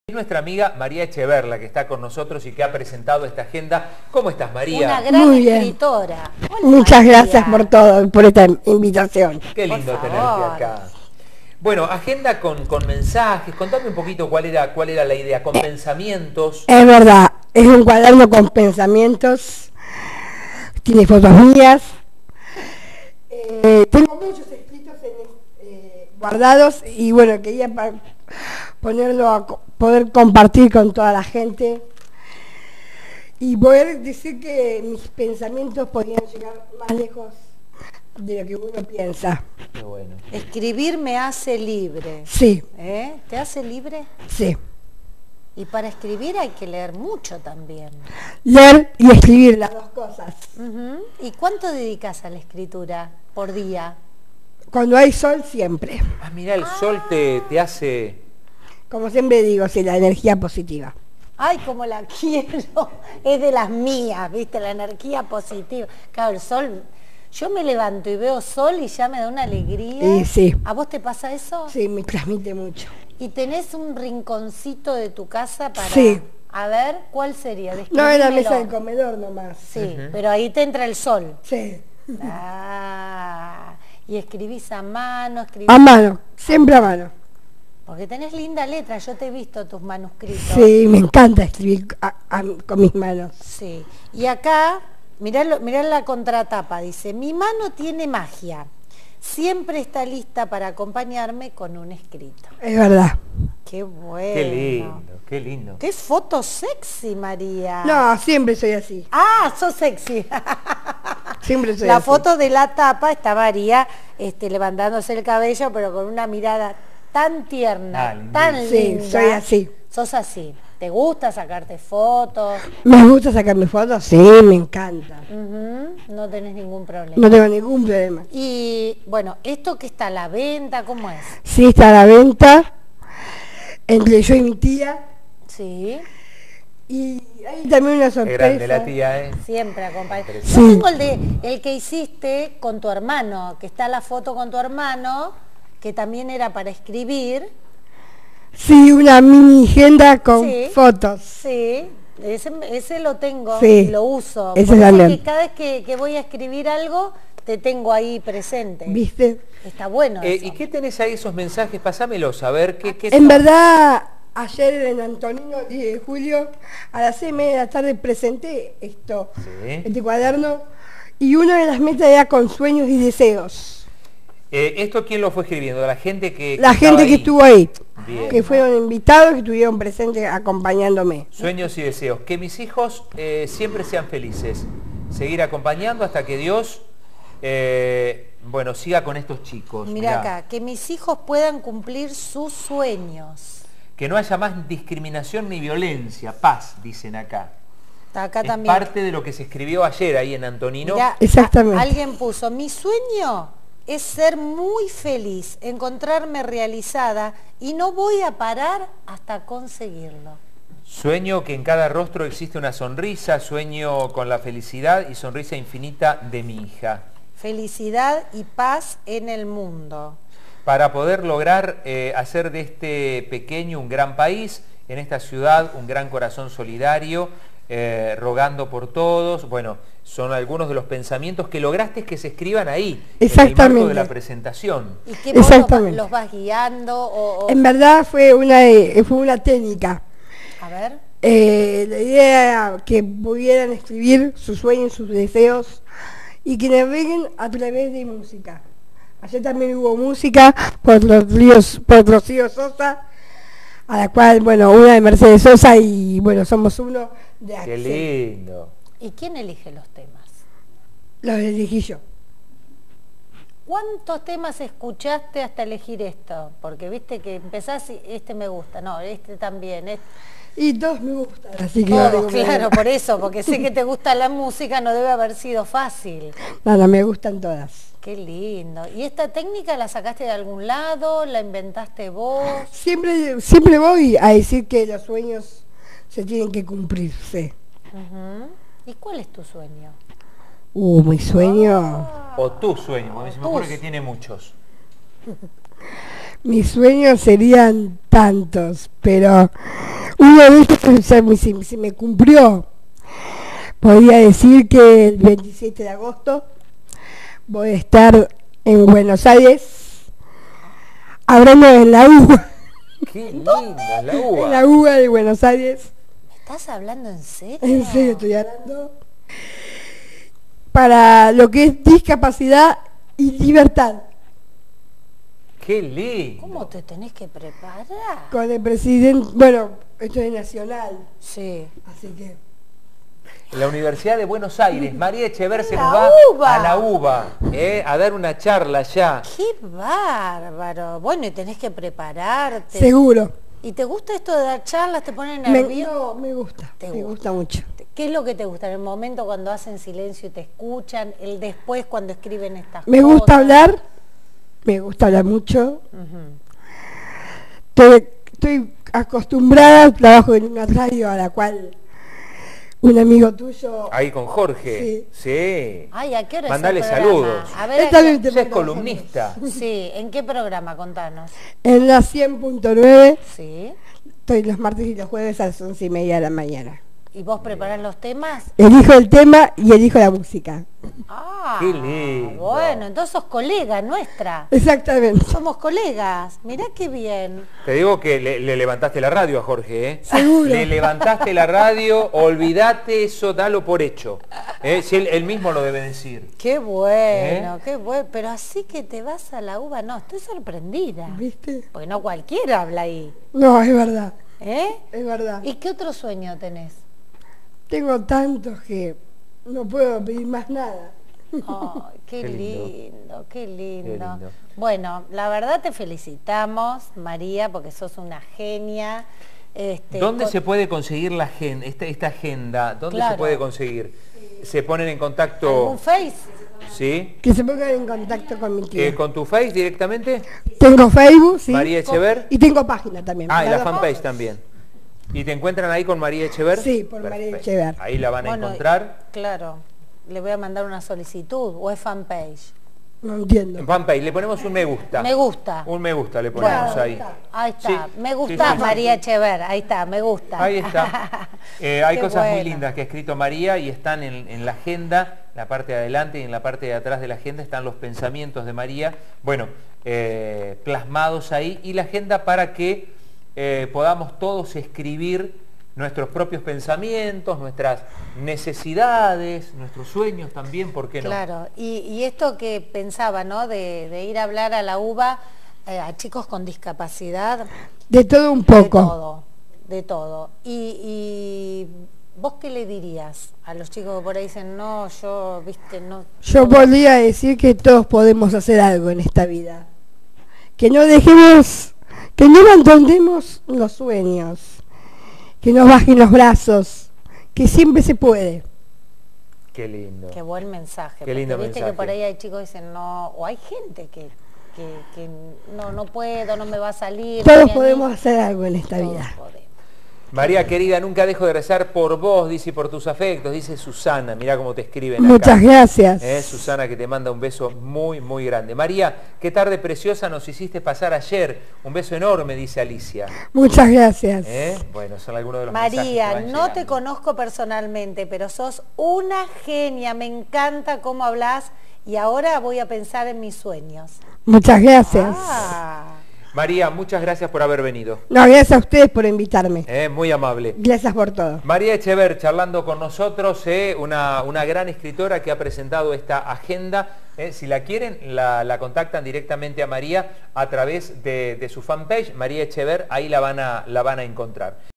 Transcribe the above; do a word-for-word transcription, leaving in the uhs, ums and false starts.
Es nuestra amiga María Echeverla, que está con nosotros y que ha presentado esta agenda. ¿Cómo estás, María? Una gran Muy bien. escritora. Hola, Muchas María. gracias por todo, por esta invitación. Qué Por lindo tenerte favor. acá. Bueno, agenda con, con mensajes. Contame un poquito cuál era, cuál era la idea, con Eh, pensamientos. Es verdad, es un cuaderno con pensamientos, tiene fotos mías. Eh, tengo muchos escritos en, eh, guardados y bueno, quería pa- ponerlo a co- poder compartir con toda la gente y poder decir que mis pensamientos podían llegar más lejos de lo que uno piensa. Qué bueno. Escribir me hace libre. Sí, ¿Eh? ¿Te hace libre? sí. Y para escribir hay que leer mucho también. Leer y escribir, las dos cosas. Ujú. ¿Y cuánto dedicas a la escritura por día? Cuando hay sol, siempre. Ah, mirá, el sol te, te hace... Como siempre digo, sí, la energía positiva. Ay, como la quiero. Es de las mías, ¿viste? La energía positiva. Claro, el sol... Yo me levanto y veo sol y ya me da una alegría. Y sí. ¿A vos te pasa eso? Sí, me transmite mucho. ¿Y tenés un rinconcito de tu casa para...? Sí. A ver, ¿cuál sería? No en la Describímelo. mesa del comedor nomás. Sí, pero ahí te entra el sol. Sí. Ah, y escribís a mano, escribís... A mano, siempre a mano. Porque tenés linda letra, yo te he visto tus manuscritos. Sí, me encanta escribir a- a- con mis manos. Sí. Y acá, mirá, lo- mirá la contratapa, dice, mi mano tiene magia. Siempre está lista para acompañarme con un escrito. Es verdad. Qué bueno. Qué lindo, qué lindo. Qué foto sexy, María. No, siempre soy así. Ah, sos sexy. Siempre soy La así. foto de la tapa está María este, levantándose el cabello, pero con una mirada tan tierna, Ah, lindísimo. tan Sí, linda. soy así. Sos así. ¿Te gusta sacarte fotos? ¿Me gusta sacarme fotos? Sí, me encanta. Ujú, no tenés ningún problema. No tengo ningún problema. Y bueno, ¿esto que está a la venta? ¿Cómo es? Sí, está a la venta entre yo y mi tía. Sí, Y hay también una Qué sorpresa. grande la tía, ¿eh? siempre acompaña. Yo Sí. tengo el, de, el que hiciste con tu hermano, que está la foto con tu hermano, que también era para escribir. Sí, una mini agenda con Sí. fotos. Sí, ese, ese lo tengo Sí, y lo uso. ese Por eso también. que cada vez que, que voy a escribir algo, te tengo ahí presente. ¿Viste? Está bueno Eh, eso. ¿Y qué tenés ahí esos mensajes? Pasámelos, a ver qué... qué En son? verdad, ayer en Antonino, diez de julio, a las seis y media de la tarde presenté esto, Sí. este cuaderno, y una de las metas era con sueños y deseos. Eh, ¿Esto quién lo fue escribiendo? La gente que... La que gente estaba que ahí. estuvo ahí, Bien. que fueron invitados, que estuvieron presentes acompañándome. Sueños y deseos. Que mis hijos eh, siempre sean felices. Seguir acompañando hasta que Dios, eh, bueno, siga con estos chicos. Mira Mirá. acá, que mis hijos puedan cumplir sus sueños. Que no haya más discriminación ni violencia. Paz, dicen acá. Está acá Es también. parte de lo que se escribió ayer ahí en Antonino. Mirá, Exactamente. a- alguien puso, mi sueño es ser muy feliz, encontrarme realizada y no voy a parar hasta conseguirlo. Sueño que en cada rostro existe una sonrisa. Sueño con la felicidad y sonrisa infinita de mi hija. Felicidad y paz en el mundo. Para poder lograr eh, hacer de este pequeño un gran país, en esta ciudad un gran corazón solidario, eh, rogando por todos. Bueno, son algunos de los pensamientos que lograste que se escriban ahí, en el marco Exactamente. de la presentación. ¿Y que vos los, Exactamente. los vas guiando? O, o- En verdad fue una, eh, fue una técnica. A ver, Eh, la idea era que pudieran escribir sus sueños, sus deseos y que naveguen a través de música. Ayer también hubo música por los ríos, por Rocío Sosa, a la cual, bueno, una de Mercedes Sosa y bueno, somos uno de Qué Axel. lindo. ¿y quién elige los temas? Los elegí yo. ¿Cuántos temas escuchaste hasta elegir esto? Porque viste que empezás y este me gusta, no, este también, este... Y todos me gustan, así que no Todos, tengo claro, problema. por eso, porque sé que te gusta la música, no debe haber sido fácil. No, no, me gustan todas. Qué lindo. ¿Y esta técnica la sacaste de algún lado? ¿La inventaste vos? Siempre, siempre voy a decir que los sueños se tienen que cumplirse. Ujú. ¿Y cuál es tu sueño? Uh, mi sueño... O tu sueño, porque se me Tus. ocurre que tiene muchos. Mis sueños serían tantos, pero Uno de ellos se me, se, se me cumplió. Podría decir que el veintisiete de agosto voy a estar en Buenos Aires, hablando en la U B A. Qué linda, la uva. En la U B A de Buenos Aires. ¿Me estás hablando en serio? En serio estoy hablando. Para lo que es discapacidad y libertad. Qué lindo. ¿Cómo te tenés que preparar? Con el presidente, bueno, esto es nacional, Sí. así que... En la Universidad de Buenos Aires, María Echever se La nos va U B A. a la U B A, eh, a dar una charla ya. ¡Qué bárbaro! Bueno, y tenés que prepararte. Seguro. ¿Y te gusta esto de dar charlas? ¿Te pone Me, nervioso? no, me gusta, ¿Te me gusta? gusta mucho. ¿Qué es lo que te gusta? En el momento cuando hacen silencio y te escuchan, el después cuando escriben estas Me cosas. gusta hablar, me gusta hablar mucho. Ujú. Estoy, estoy acostumbrada, trabajo en una radio a la cual un amigo tuyo... Ahí con Jorge. Sí. Sí. Ay, ¿a qué hora es Mandale el programa? saludos. A ver, Él ¿a también qué- te Ella es manda columnista. Sí, ¿en qué programa? Contanos. En la cien punto nueve, Sí. estoy los martes y los jueves a las once y media de la mañana. ¿Y vos preparás los temas? Elijo el tema y elijo la música. Ah, Qué lindo. bueno, entonces sos colega nuestra. Exactamente. Somos colegas. Mirá qué bien. Te digo que le, le levantaste la radio a Jorge, ¿eh? Seguro. Le levantaste la radio, olvídate eso, dalo por hecho. ¿Eh? Si él, él mismo lo debe decir. Qué bueno, ¿Eh? qué bueno. Pero así que te vas a la uva, no, estoy sorprendida. ¿Viste? Porque no cualquiera habla ahí. No, es verdad, ¿Eh? es verdad. ¿Y qué otro sueño tenés? Tengo tantos que no puedo pedir más nada. Ay, qué, Qué lindo. lindo, qué lindo. Qué lindo. Bueno, la verdad te felicitamos, María, porque sos una genia. Este, ¿Dónde con- se puede conseguir la agenda, esta, esta agenda? ¿Dónde Claro. se puede conseguir? ¿Se ponen en contacto? ¿Algún Face? ¿Sí? Que se pongan en contacto con mi tío. Eh, ¿Con tu Face directamente? Tengo Facebook, sí. María Echever. Y tengo página también. Ah, y la Las dos fanpage cosas. también. ¿Y te encuentran ahí con María Echever? Sí, por María Perfecto. Echever. Ahí la van a Bueno, encontrar. Claro, le voy a mandar una solicitud o es fanpage. No entiendo. En fanpage le ponemos un me gusta. Me gusta. Un me gusta le ponemos Bueno, ahí. Ahí está, Sí, me sí, gusta sí, sí. María Echever, ahí está, me gusta. Ahí está. Eh, hay Qué cosas muy bueno. lindas que ha escrito María y están en, en la agenda, en la parte de adelante y en la parte de atrás de la agenda están los pensamientos de María, bueno, eh, plasmados ahí, y la agenda para que eh, podamos todos escribir nuestros propios pensamientos, nuestras necesidades, nuestros sueños también, ¿por qué no? Claro, y, y esto que pensaba, ¿no? De, de ir a hablar a la uva eh, a chicos con discapacidad, De todo un de poco. todo, de todo. Y, y ¿vos qué le dirías a los chicos que por ahí dicen, no, yo, viste, no... Yo no- podría decir que todos podemos hacer algo en esta vida. Que no dejemos, que no abandonemos los sueños, que no bajen los brazos, que siempre se puede. Qué lindo. Qué buen mensaje. Qué porque lindo viste mensaje. que por ahí hay chicos que dicen, no, o hay gente que, que, que no, no puedo, no me va a salir. Todos ni a mí. podemos hacer algo en esta Todos vida. podemos. María querida, nunca dejo de rezar por vos, dice, y por tus afectos, dice Susana, mirá cómo te escriben acá. Muchas gracias. Eh, Susana, que te manda un beso muy, muy grande. María, qué tarde preciosa nos hiciste pasar ayer. Un beso enorme, dice Alicia. Muchas gracias. Eh, Bueno, son algunos de los mensajes que María, van no te llegando. conozco personalmente, pero sos una genia, me encanta cómo hablas y ahora voy a pensar en mis sueños. Muchas gracias. Ah, María, muchas gracias por haber venido. No, gracias a ustedes por invitarme. Eh, muy amable. Gracias por todo. María Echever charlando con nosotros, eh, una, una gran escritora que ha presentado esta agenda. Eh, si la quieren, la, la contactan directamente a María a través de, de su fanpage, María Echever, ahí la van a, la van a encontrar.